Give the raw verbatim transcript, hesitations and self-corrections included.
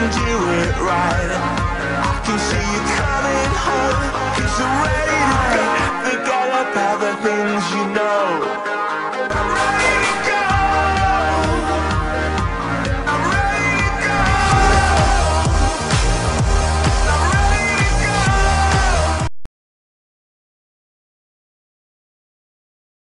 do it right. I can see you coming home, 'cause I'm ready to go. Forget about the